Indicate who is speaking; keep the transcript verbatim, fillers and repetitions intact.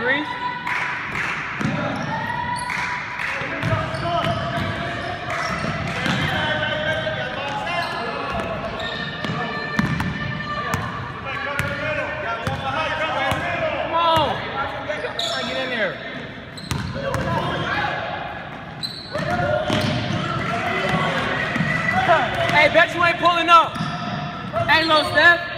Speaker 1: Breeze. Come on. Get in there. Hey, bet you ain't pulling up. Hey, little Steph.